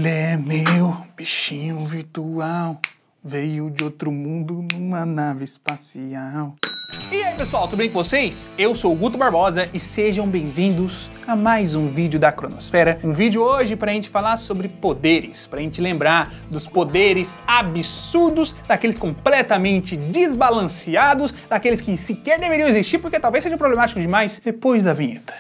Ele é meu bichinho virtual, veio de outro mundo numa nave espacial. E aí pessoal, tudo bem com vocês? Eu sou o Guto Barbosa e sejam bem-vindos a mais um vídeo da Cronosfera. Um vídeo hoje pra gente falar sobre poderes, pra gente lembrar dos poderes absurdos, daqueles completamente desbalanceados, daqueles que sequer deveriam existir porque talvez seja problemático demais, depois da vinheta.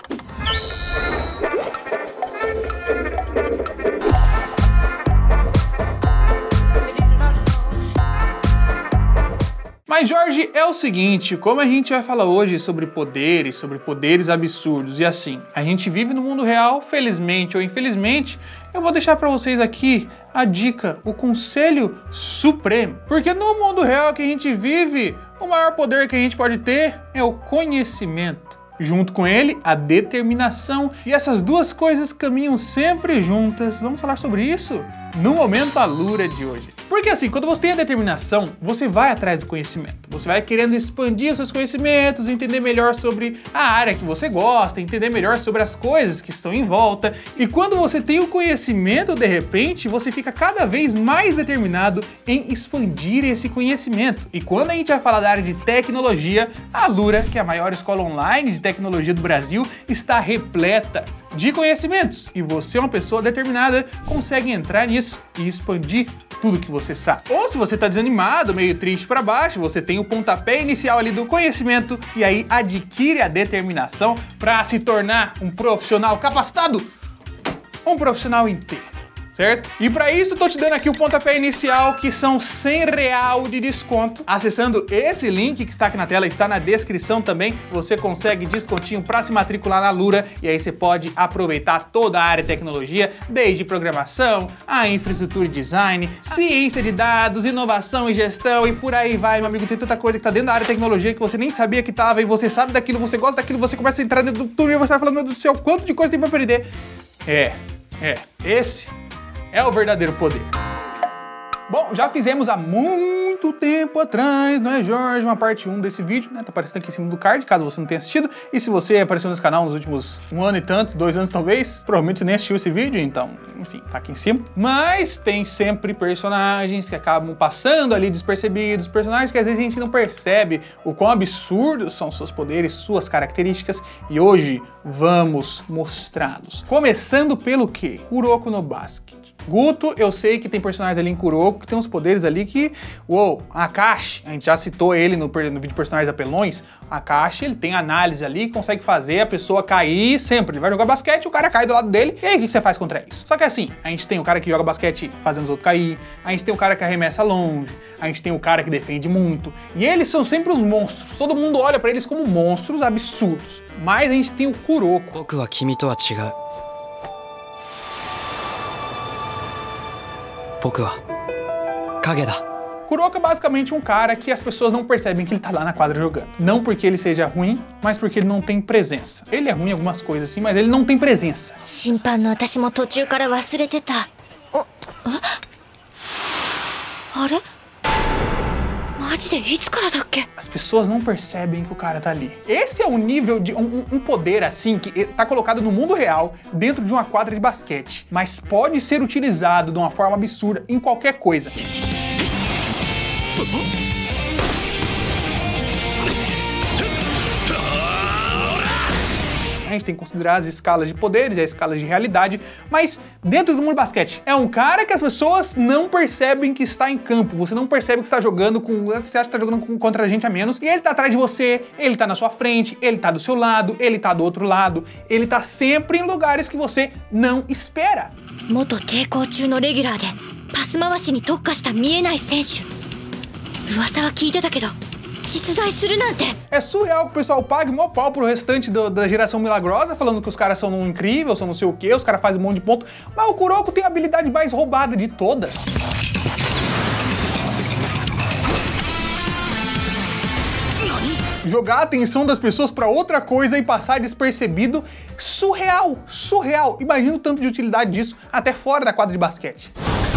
Mas Jorge, é o seguinte, como a gente vai falar hoje sobre poderes absurdos e assim, a gente vive no mundo real, felizmente ou infelizmente, eu vou deixar pra vocês aqui a dica, o conselho supremo. Porque no mundo real que a gente vive, o maior poder que a gente pode ter é o conhecimento. Junto com ele, a determinação. E essas duas coisas caminham sempre juntas. Vamos falar sobre isso no Momento Alura de hoje. Porque assim, quando você tem a determinação, você vai atrás do conhecimento. Você vai querendo expandir seus conhecimentos, entender melhor sobre a área que você gosta, entender melhor sobre as coisas que estão em volta. E quando você tem o conhecimento, de repente, você fica cada vez mais determinado em expandir esse conhecimento. E quando a gente vai falar da área de tecnologia, a Alura, que é a maior escola online de tecnologia do Brasil, está repleta de conhecimentos. E você é uma pessoa determinada, consegue entrar nisso e expandir tudo que você sabe. Ou se você está desanimado, meio triste para baixo, você tem o pontapé inicial ali do conhecimento e aí adquire a determinação para se tornar um profissional capacitado, um profissional inteiro. Certo? E para isso, tô te dando aqui o pontapé inicial, que são R$100 de desconto. Acessando esse link que está aqui na tela, está na descrição também, você consegue descontinho para se matricular na Alura, e aí você pode aproveitar toda a área de tecnologia, desde programação, a infraestrutura e design, ciência de dados, inovação e gestão, e por aí vai, meu amigo, tem tanta coisa que tá dentro da área de tecnologia que você nem sabia que tava, e você sabe daquilo, você gosta daquilo, você começa a entrar dentro do túnel e você vai falando, meu Deus do céu, quanto de coisa tem pra aprender. Esse é o verdadeiro poder. Bom, já fizemos há muito tempo atrás, não é, Jorge? Uma parte 1 desse vídeo, né? Tá aparecendo aqui em cima do card, caso você não tenha assistido. E se você apareceu nesse canal nos últimos 1 ano e tanto, 2 anos talvez, provavelmente você nem assistiu esse vídeo, então, enfim, tá aqui em cima. Mas tem sempre personagens que acabam passando ali despercebidos, personagens que às vezes a gente não percebe o quão absurdos são seus poderes, suas características, e hoje vamos mostrá-los. Começando pelo quê? Kuroko no Basket. Guto, eu sei que tem personagens ali em Kuroko que tem uns poderes ali que... Uou, Akashi, a gente já citou ele no vídeo Personagens Apelões. Akashi, ele tem análise ali, consegue fazer a pessoa cair sempre. Ele vai jogar basquete, o cara cai do lado dele, e aí o que você faz contra isso? Só que assim, a gente tem o cara que joga basquete fazendo os outros cair, a gente tem o cara que arremessa longe, a gente tem o cara que defende muito, e eles são sempre os monstros. Todo mundo olha pra eles como monstros absurdos. Mas a gente tem o Kuroko. Kuroko é basicamente um cara que as pessoas não percebem que ele tá lá na quadra jogando. Não porque ele seja ruim, mas porque ele não tem presença. Ele é ruim em algumas coisas assim, mas ele não tem presença. As pessoas não percebem que o cara tá ali. Esse é um nível de um poder assim que tá colocado no mundo real dentro de uma quadra de basquete, mas pode ser utilizado de uma forma absurda em qualquer coisa. A gente tem que considerar as escalas de poderes e as escalas de realidade, mas dentro do mundo de basquete, é um cara que as pessoas não percebem que está em campo, você não percebe que está jogando com... Você acha que está jogando contra gente a menos, e ele tá atrás de você, ele tá na sua frente, ele tá do seu lado, ele tá do outro lado, ele tá sempre em lugares que você não espera. É surreal que o pessoal pague mó pau pro restante da geração milagrosa, falando que os caras são incríveis, são não sei o que, os caras fazem um monte de ponto, mas o Kuroko tem a habilidade mais roubada de todas. Jogar a atenção das pessoas pra outra coisa e passar despercebido, surreal, surreal. Imagina o tanto de utilidade disso até fora da quadra de basquete.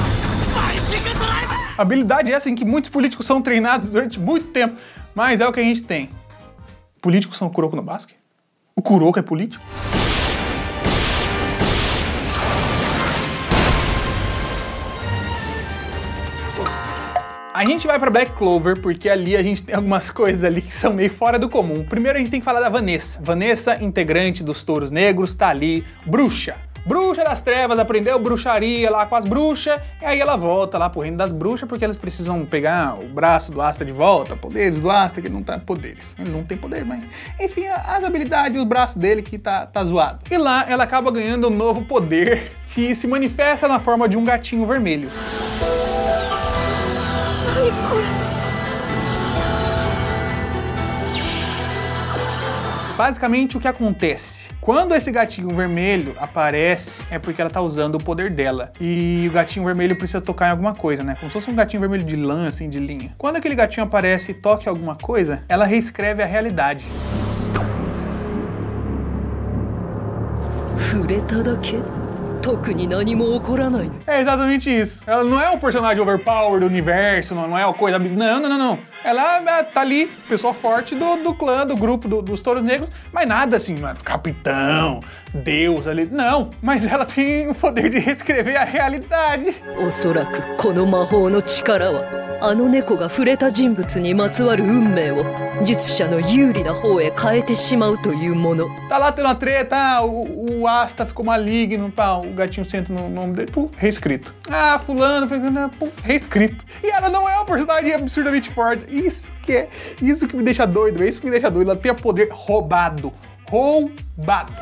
Habilidade essa em que muitos políticos são treinados durante muito tempo, mas é o que a gente tem. Políticos são o Kuroko no basquete? O Kuroko é político? A gente vai pra Black Clover porque ali a gente tem algumas coisas ali que são meio fora do comum. Primeiro a gente tem que falar da Vanessa. Vanessa, integrante dos Touros Negros, tá ali, bruxa. Bruxa das trevas, aprendeu bruxaria lá com as bruxas, e aí ela volta lá pro reino das bruxas porque elas precisam pegar o braço do Asta de volta, poderes do Asta, que ele não tá poderes. Ele não tem poder, mas enfim, as habilidades e os braços dele que tá zoado. E lá ela acaba ganhando um novo poder que se manifesta na forma de um gatinho vermelho. Basicamente, o que acontece? Quando esse gatinho vermelho aparece, é porque ela tá usando o poder dela. E o gatinho vermelho precisa tocar em alguma coisa, né? Como se fosse um gatinho vermelho de lã, assim, de linha. Quando aquele gatinho aparece e toca em alguma coisa, ela reescreve a realidade. É exatamente isso. Ela não é um personagem overpower do universo, não é uma coisa... Não. Ela tá ali, pessoa forte do clã, do grupo dos Touros Negros, mas nada assim, capitão, deus ali, não. Mas ela tem o poder de reescrever a realidade. Tá lá tendo uma treta, o Asta ficou maligno, pá, o gatinho senta no nome dele, pum, reescrito. Ah, fulano, pum, reescrito. E ela não é um personagem absurdamente forte. Isso que me deixa doido, é isso que me deixa doido. Ela tem o poder roubado. Roubado.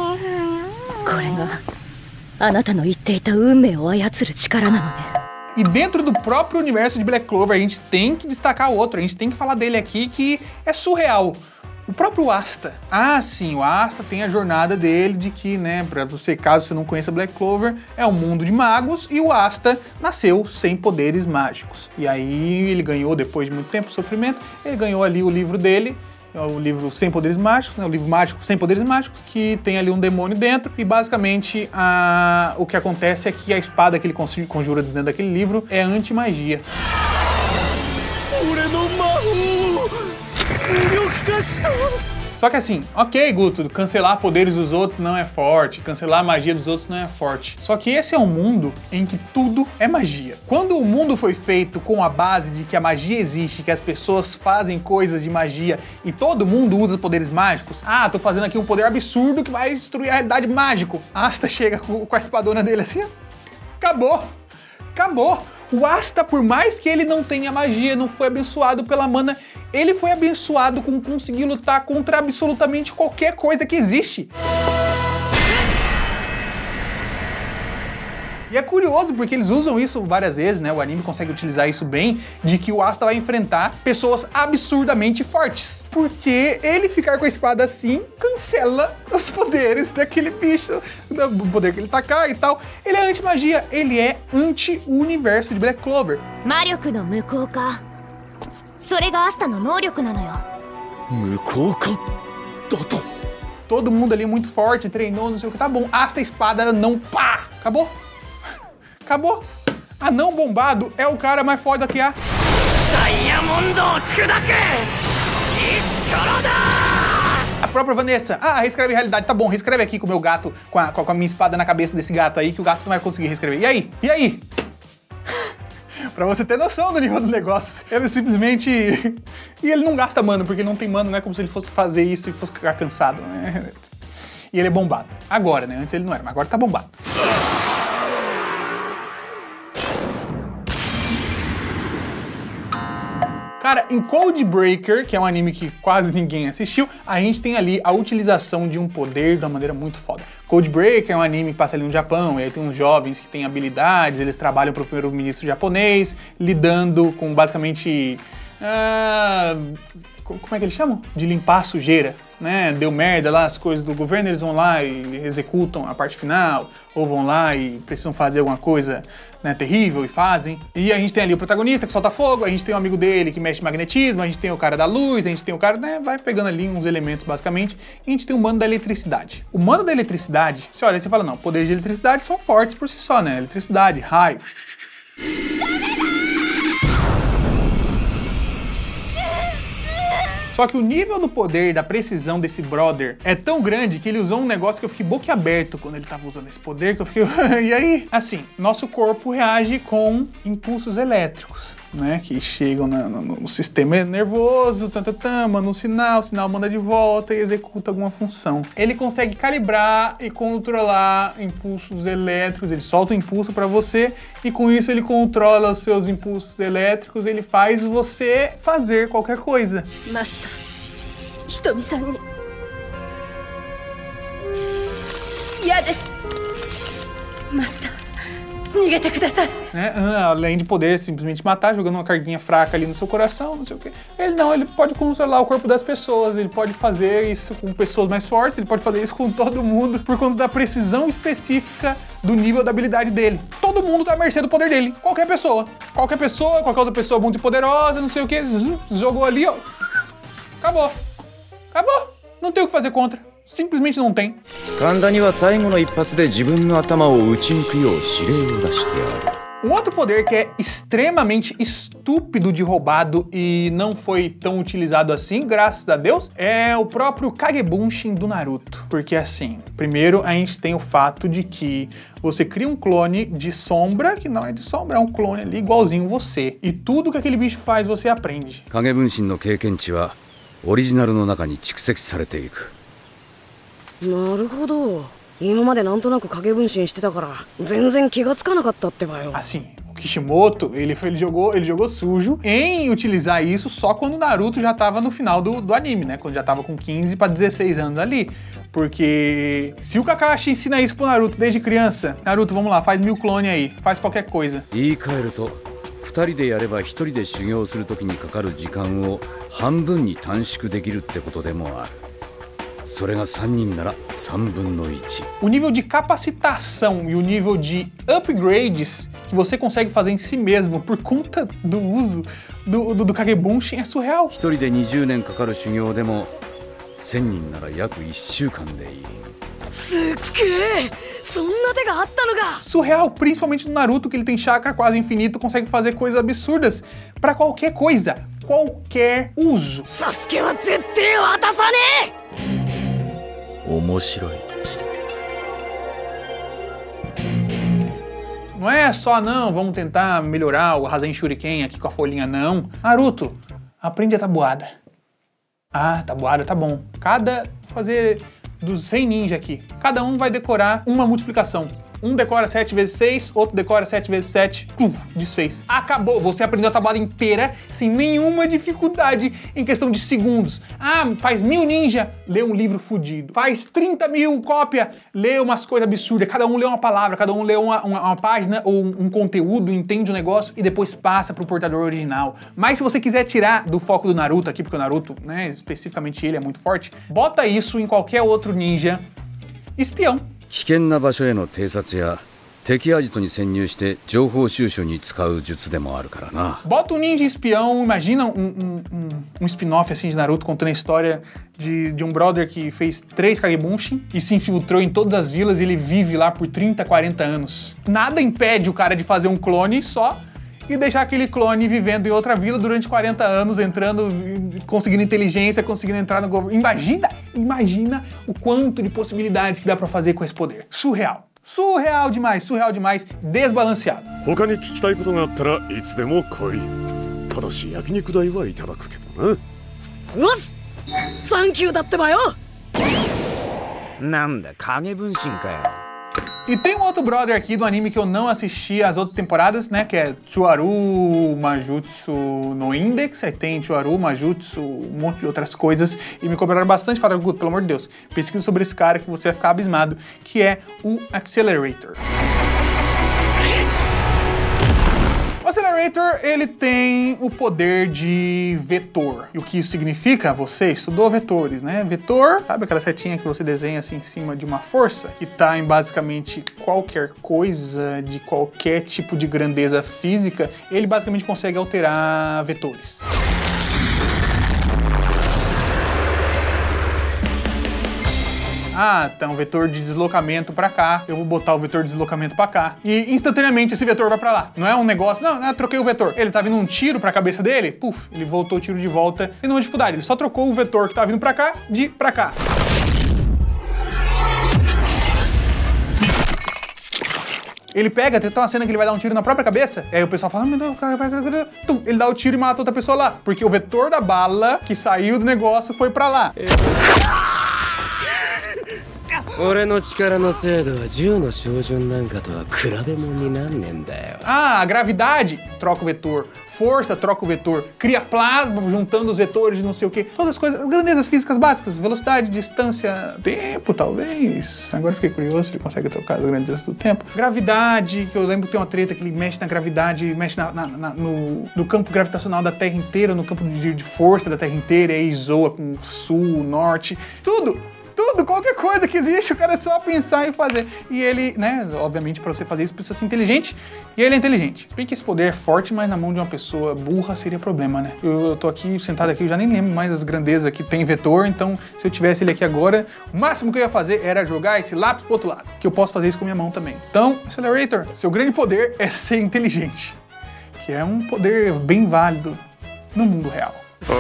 E dentro do próprio universo de Black Clover, a gente tem que destacar outro, a gente tem que falar dele aqui, que é surreal. O próprio Asta. Ah, sim, o Asta tem a jornada dele de que, né, pra você, caso você não conheça Black Clover, é um mundo de magos e o Asta nasceu sem poderes mágicos. E aí ele ganhou, depois de muito tempo de sofrimento, ele ganhou ali o livro dele, o livro Sem Poderes Mágicos, né, o livro mágico Sem Poderes Mágicos, que tem ali um demônio dentro, e basicamente o que acontece é que a espada que ele conjura dentro daquele livro é anti-magia. Só que assim, ok, Guto, cancelar poderes dos outros não é forte, cancelar a magia dos outros não é forte. Só que esse é um mundo em que tudo é magia. Quando o mundo foi feito com a base de que a magia existe, que as pessoas fazem coisas de magia e todo mundo usa poderes mágicos, ah, tô fazendo aqui um poder absurdo que vai destruir a realidade mágico. Asta chega com a espadona dele assim, acabou. Acabou. O Asta, por mais que ele não tenha magia, não foi abençoado pela mana, ele foi abençoado com conseguir lutar contra absolutamente qualquer coisa que existe. E é curioso porque eles usam isso várias vezes, né? O anime consegue utilizar isso bem, de que o Asta vai enfrentar pessoas absurdamente fortes. Porque ele ficar com a espada assim, cancela os poderes daquele bicho, o poder que ele tacar e tal. Ele é anti-magia, ele é anti-universo de Black Clover. Todo mundo ali muito forte, treinou, não sei o que, tá bom. Asta a espada, não, pá, acabou. Acabou. Anão bombado é o cara mais foda que há. A própria Vanessa, reescreve a realidade, tá bom, reescreve aqui com o meu gato, com a minha espada na cabeça desse gato aí, que o gato não vai conseguir reescrever. E aí? E aí? Pra você ter noção do nível do negócio. Ele simplesmente... E ele não gasta mana, porque não tem mana, não é como se ele fosse fazer isso e fosse ficar cansado, né? E ele é bombado. Agora, né? Antes ele não era, mas agora tá bombado. Cara, em Code Breaker, que é um anime que quase ninguém assistiu, a gente tem ali a utilização de um poder de uma maneira muito foda. Code Breaker é um anime que passa ali no Japão, e aí tem uns jovens que têm habilidades, eles trabalham para o primeiro-ministro japonês, lidando com basicamente... como é que eles chamam? De limpar a sujeira, né? Deu merda lá, as coisas do governo, eles vão lá e executam a parte final, ou vão lá e precisam fazer alguma coisa, né, terrível, e fazem. E a gente tem ali o protagonista que solta fogo, a gente tem um amigo dele que mexe em magnetismo, a gente tem o cara da luz, a gente tem o cara, né, vai pegando ali uns elementos basicamente, e a gente tem o mano da eletricidade. O mano da eletricidade, você olha e você fala, não, poderes de eletricidade são fortes por si só, né? Eletricidade, raio... Só que o nível do poder e da precisão desse brother é tão grande que ele usou um negócio que eu fiquei boquiaberto quando ele tava usando esse poder, que eu fiquei... E aí? Assim, nosso corpo reage com impulsos elétricos. né, que chegam no sistema nervoso, manda um sinal, o sinal manda de volta e executa alguma função. Ele consegue calibrar e controlar impulsos elétricos, ele solta o impulso para você e com isso ele controla os seus impulsos elétricos, ele faz você fazer qualquer coisa. Master, Hitomi-san ni ia desu. Master, nigete kudasai. Né? Além de poder simplesmente matar, jogando uma carguinha fraca ali no seu coração, não sei o que. Ele pode controlar o corpo das pessoas, ele pode fazer isso com pessoas mais fortes, ele pode fazer isso com todo mundo, por conta da precisão específica do nível da habilidade dele. Todo mundo tá à mercê do poder dele. Qualquer qualquer outra pessoa muito poderosa, não sei o que, jogou ali, ó. Acabou. Não tem o que fazer contra. Simplesmente não tem. Um outro poder que é extremamente estúpido de roubado e não foi tão utilizado assim, graças a Deus, é o próprio Kagebunshin do Naruto. Porque assim, primeiro a gente tem o fato de que você cria um clone de sombra, que não é de sombra, é um clone ali igualzinho você. E tudo que aquele bicho faz, você aprende. Kagebunshin no keikenchi wa original no naka ni chikusekshi sarete iku. Naruhodo. Assim, o Kishimoto, ele jogou sujo em utilizar isso só quando o Naruto já tava no final do anime, né? Quando já tava com 15 para 16 anos ali. Porque se o Kakashi ensina isso pro Naruto desde criança, Naruto, vamos lá, faz 1000 clones aí, faz qualquer coisa. 2人でやれば1人で修行するときにかかる時間を半分に短縮できるってことでもある。それが3人なら3分の1。O nível de capacitação e o nível de upgrades que você consegue fazer em si mesmo por conta do uso do Kagebunshin é surreal. 1人で20年かかる修行でも1000人なら約1週間でいい。Surreal, principalmente no Naruto, que ele tem chakra quase infinito, consegue fazer coisas absurdas pra qualquer coisa, qualquer uso. Sasuke wa zettai watasane! Omoshiroi. Não é só, não, vamos tentar melhorar o Rasen Shuriken aqui com a folhinha, não. Naruto, aprende a tabuada. Ah, tabuada tá bom. Fazer dos 100 ninja aqui, cada um vai decorar uma multiplicação. Um decora 7 vezes 6, outro decora 7 vezes 7, desfez. Acabou, você aprendeu a tabuada inteira sem nenhuma dificuldade em questão de segundos. Ah, faz 1000 ninja, lê um livro fudido. Faz 30.000 cópia, lê umas coisas absurdas. Cada um lê uma palavra, cada um lê uma página ou um conteúdo, entende o negócio e depois passa pro portador original. Mas se você quiser tirar do foco do Naruto aqui, porque o Naruto, né, especificamente ele é muito forte, bota isso em qualquer outro ninja espião. 危険な場所への偵察や敵アジトに潜入して情報収集に使う術でもあるからな。Bota um ninja espião, imagina um spin-off assim de Naruto contando a história de um brother que fez 3 Kagebunshin e se infiltrou em todas as vilas e ele vive lá por 30, 40 anos. Nada impede o cara de fazer um clone só e deixar aquele clone vivendo em outra vila durante 40 anos, entrando, conseguindo inteligência, conseguindo entrar no governo. Imagina o quanto de possibilidades que dá pra fazer com esse poder. Surreal. Surreal demais, desbalanceado. E tem um outro brother aqui do anime que eu não assisti as outras temporadas, né? Que é Chuaru Majutsu no Index. Aí tem Chuaru, Majutsu, um monte de outras coisas. E me cobraram bastante. Falaram, Guto, pelo amor de Deus, pesquisa sobre esse cara que você vai ficar abismado. Que é o Accelerator. O Accelerator, ele tem o poder de vetor. E o que isso significa? Você estudou vetores, né? Vetor, sabe aquela setinha que você desenha assim em cima de uma força? Que tá em basicamente qualquer coisa, de qualquer tipo de grandeza física, ele basicamente consegue alterar vetores. Ah, tá um vetor de deslocamento pra cá, eu vou botar o vetor de deslocamento pra cá. E instantaneamente esse vetor vai pra lá. Não é um negócio, não, troquei o vetor. Ele tá vindo um tiro pra cabeça dele, puf, ele voltou o tiro de volta. Sem nenhuma dificuldade, ele só trocou o vetor que tá vindo pra cá de pra cá. Ele pega, tem uma cena que ele vai dar um tiro na própria cabeça, aí o pessoal fala, meu Deus, o cara vai... Ele dá o tiro e mata outra pessoa lá, porque o vetor da bala que saiu do negócio foi pra lá. Ah, a gravidade troca o vetor, força troca o vetor, cria plasma juntando os vetores de não sei o que. Todas as coisas, grandezas físicas básicas, velocidade, distância, tempo talvez. Agora fiquei curioso se ele consegue trocar as grandezas do tempo. Gravidade, que eu lembro que tem uma treta que ele mexe na gravidade, mexe no campo gravitacional da Terra inteira, no campo de força da Terra inteira, e aí zoa com sul, norte, tudo, qualquer coisa que existe, o cara é só pensar e fazer. E ele, né, obviamente pra você fazer isso precisa ser inteligente, e ele é inteligente. Se bem que esse poder é forte, mas na mão de uma pessoa burra seria problema, né? Eu tô aqui, sentado aqui, eu já nem lembro mais as grandezas que tem vetor, então se eu tivesse ele aqui agora, o máximo que eu ia fazer era jogar esse lápis pro outro lado, que eu posso fazer isso com minha mão também. Então, Accelerator, seu grande poder é ser inteligente, que é um poder bem válido no mundo real.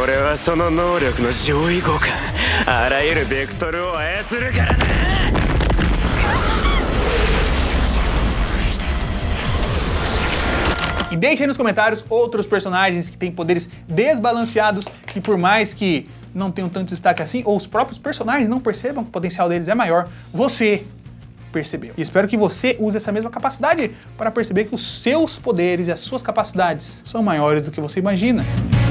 E deixe aí nos comentários outros personagens que têm poderes desbalanceados e por mais que não tenham tanto destaque assim, ou os próprios personagens não percebam que o potencial deles é maior, você percebeu. E espero que você use essa mesma capacidade para perceber que os seus poderes e as suas capacidades são maiores do que você imagina.